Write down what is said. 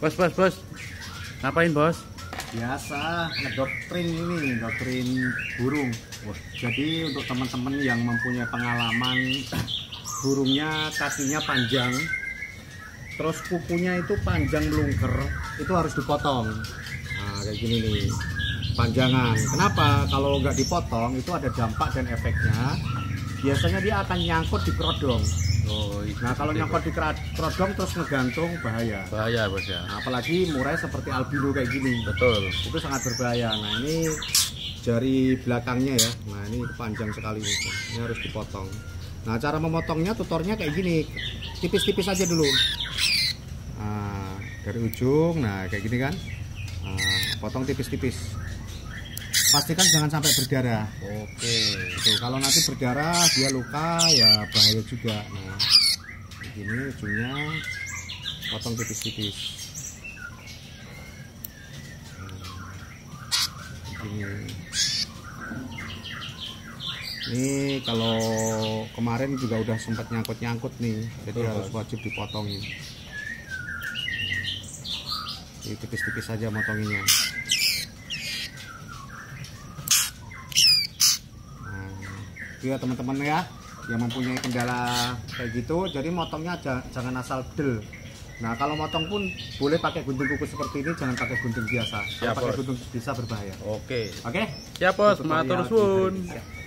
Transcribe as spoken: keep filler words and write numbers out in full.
Bos, bos, bos. Ngapain, bos? Biasa ngedoktrin ini, doktrin burung. Jadi untuk teman-teman yang mempunyai pengalaman burungnya kakinya panjang, terus kukunya itu panjang melungker, itu harus dipotong. Nah, kayak gini nih, panjangan. Kenapa? Kalau nggak dipotong itu ada dampak dan efeknya. Biasanya dia akan nyangkut di kerodong. Oh, nah kalau nyangkut di kerodong terus ngegantung bahaya. Bahaya, bos ya. Nah, apalagi murai seperti albino kayak gini. Betul. Itu sangat berbahaya. Nah ini jari belakangnya ya. Nah ini panjang sekali ini. Ini harus dipotong. Nah cara memotongnya tutornya kayak gini. Tipis-tipis aja dulu. Nah, dari ujung. Nah kayak gini kan. Nah, potong tipis-tipis. Pastikan jangan sampai berdarah. Oke. Tuh, kalau nanti berdarah dia luka ya bahaya juga. Nah, begini ujungnya potong tipis-tipis. Nah, begini. Ini kalau kemarin juga udah sempat nyangkut-nyangkut nih, jadi Betul, harus wajib dipotongin. Ini tipis-tipis saja motonginnya. Ya teman-teman ya yang mempunyai kendala kayak gitu, jadi motongnya aja, jangan asal bedel. Nah kalau motong pun boleh pakai gunting kuku seperti ini, jangan pakai gunting biasa. Kalau pakai gunting bisa berbahaya. Oke. Oke. Siap, bos. Matur suwun.